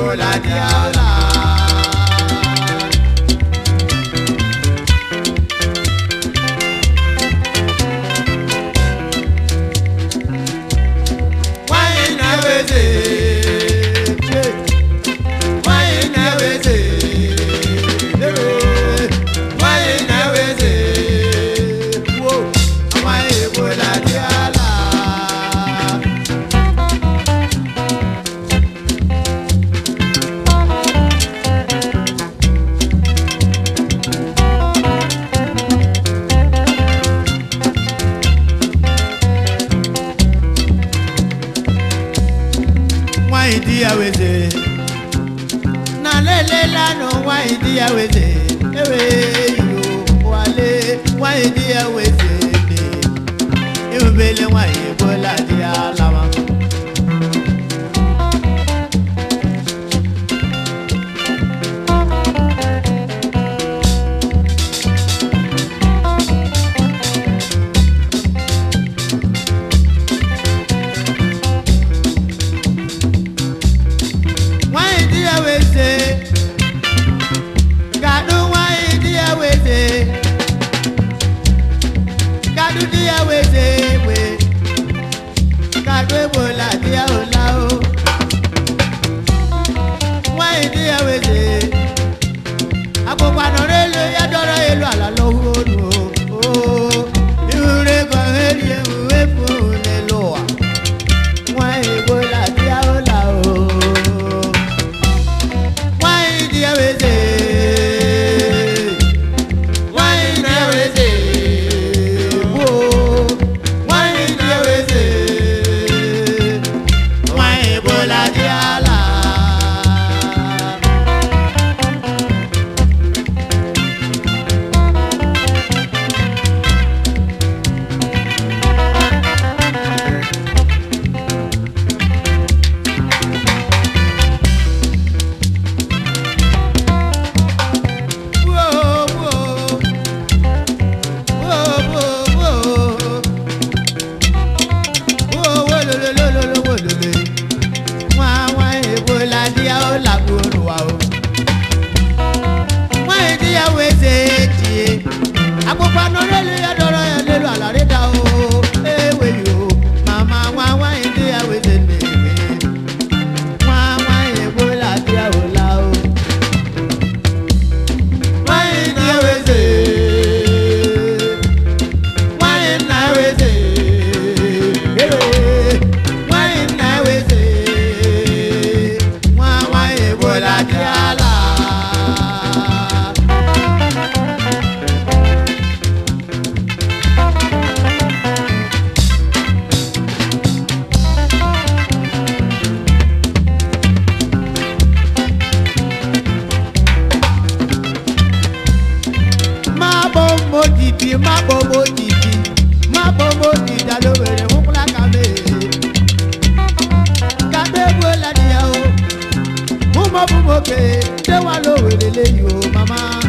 Ebola diala. Na lele la no wa idia weze ewe yo wale wa idia weze ni ebele wa Ebola dia lawa Ebola dia ola o wa idia weze apopa no relo ya doro elu ala lo honu o ire go heri e fo le lo wa Ebola dia ola o wa idia weze Ma bobo di da lo were mu kula kame ka be Ebola dia o mu mo bu mo ke de wa lo were le yo mama